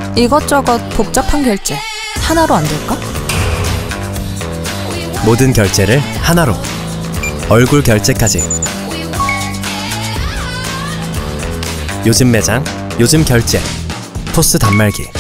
이것저것 복잡한 결제 하나로 안 될까? 모든 결제를 하나로. 얼굴 결제까지. 요즘 매장, 요즘 결제. 토스 단말기.